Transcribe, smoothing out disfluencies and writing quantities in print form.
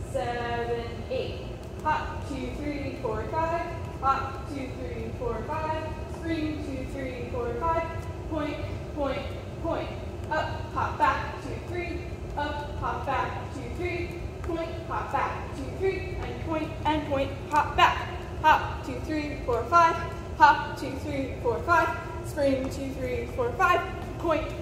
7, 8. Hop, 2, 3, 4, 5. Hop, 2, 3, 4, 5. Spring, 2, 3, 4, 5. Point, point, point. Up, hop back, 2, 3. Up, hop back, 2, 3. Point, hop back, 2, 3. And point, hop back. Hop, 2, 3, 4, 5. Hop, 2, 3, 4, 5. Spring, 2, 3, 4, 5. Point,